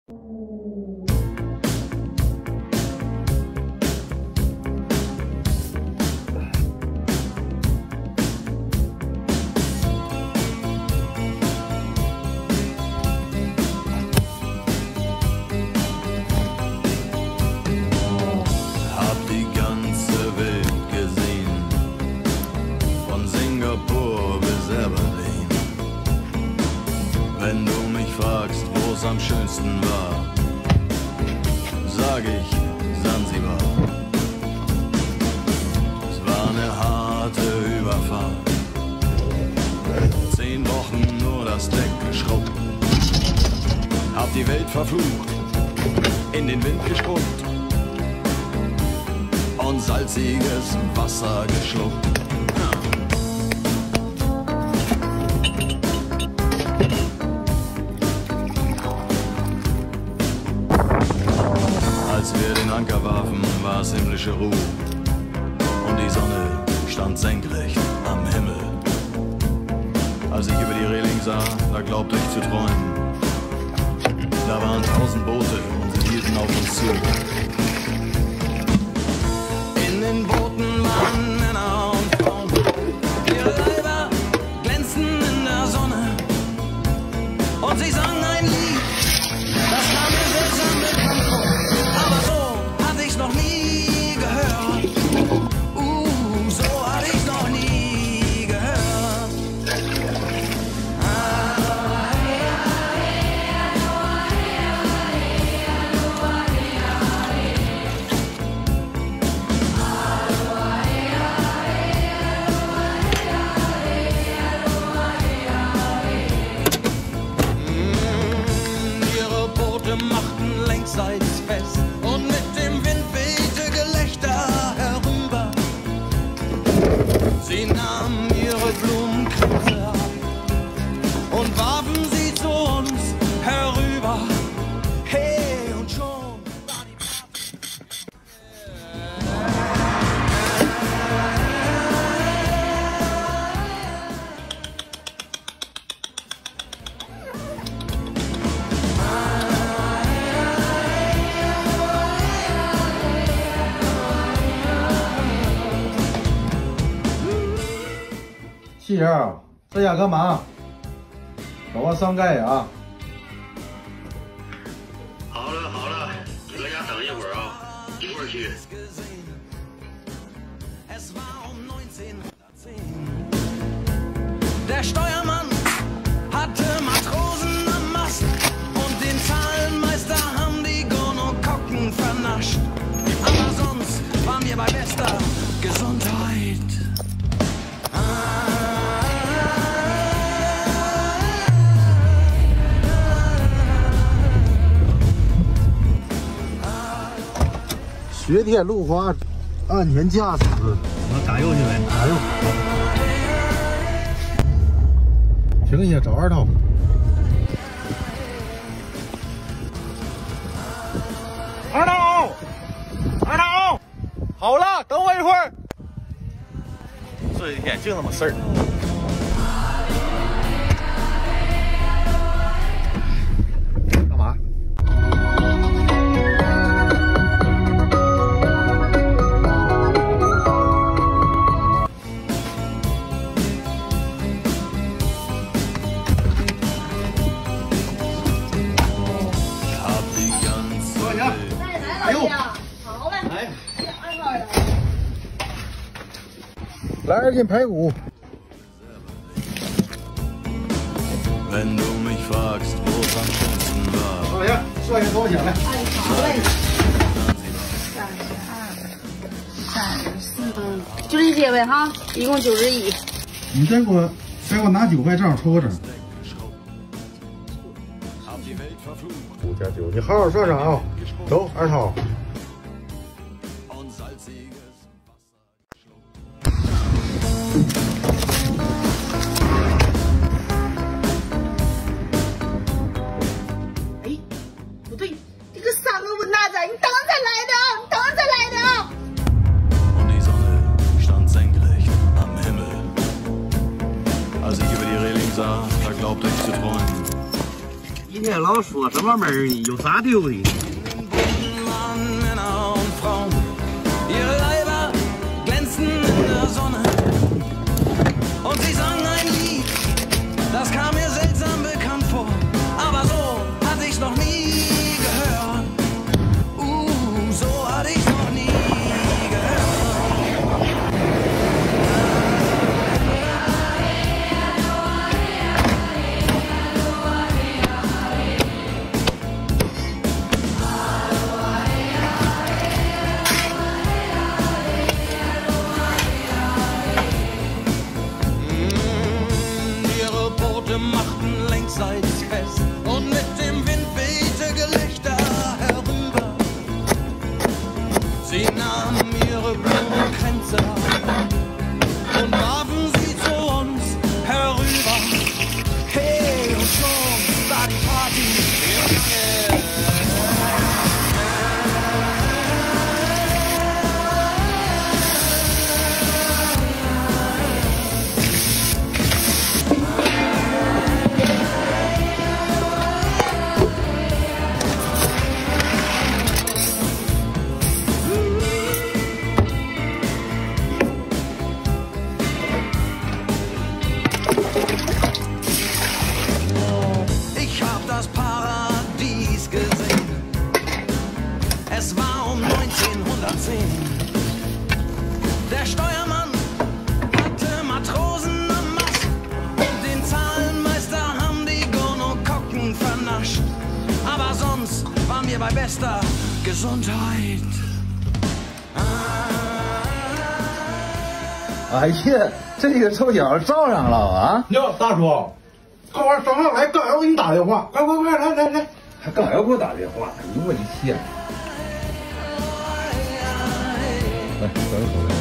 Wenn du mich fragst, wo es am schönsten war, sag ich Sansibar. Es war eine harte Überfahrt, 10 Wochen nur das Deck geschrubbt, hab die Welt verflucht, in den Wind gespuckt und salziges Wasser geschluckt. Als wir den Anker warfen, war es himmlische Ruhe und die Sonne stand senkrecht am Himmel. Als ich über die Reling sah, da glaubte ich zu träumen. Da waren 1000 Boote und sie hielten auf uns zu. In den Booten waren Männer und Frauen, ihre Leiber glänzten in der Sonne und sie sangen ein Lied, das kam mir seltsam bekannt vor. Aber so hatte ich's noch nie gehört. So hatte ich's noch nie gehört. Ihre Boote machten längsseits fest und mit dem Wind wehte Gelächter herüber. Sie nahmen ihre Blumenkränze ab und warfen sie zu uns herüber. Hey, und schon war die 细儿，在家干嘛？给我上盖啊！ 好了好了，你搁家等一会儿啊，一会儿去。 Der Steuermann hatte Matrosen am Mast und den Zahlenmeister haben die Gonokokken vernascht. Aber sonst waren wir bei bester Gesundheit. 雪铁路滑，安全驾驶。 我打油去呗。 打油。停一下，找二套。二套，二套，好了，等我一会儿。 这几天就那么事儿。 来2斤排骨。 Wenn du mich fragst, wo es am schönsten war. 老爷，算一下多少钱来？ 哎，好嘞。32、34，就这些呗哈，一共91。 你再给我拿9块，正好抽个整。5加9，你好好算账啊！走，二涛。 哎，不对，这个3个稳大仔，你等再来的啊，你等再来的啊。 Und die Sonne stand senkrecht am Himmel. Als ich über die Reling sah, da glaubte ich zu träumen. 今天老说什么门儿呢？有啥丢的？ Männer und Frauen, ihre Leiber glänzten in der Sonne. Und sie sangen ein Lied, das kam mir seltsam bekannt vor. Aber so hatte ich's noch nie gehört. So hatte ich's noch nie gehört. Machten längsseits fest und mit dem Wind wehte Gelächter herüber. Sie nahmen ihre Blumenkränze und warfen sie zu uns herüber. Hey, und schon war die Party im Gange. Das Paradies gesehen. Es war um 1910. Der Steuermann hatte Matrosen am Mast und den Zahlenmeister haben die Gonokokken vernascht. Aber sonst waren wir bei bester Gesundheit. 哎呀，这个臭脚照上了啊！ 哟，大叔。 快快上来，刚要给你打电话，快快快，来！ 还刚要给我打电话，哎呦我的天！来，走。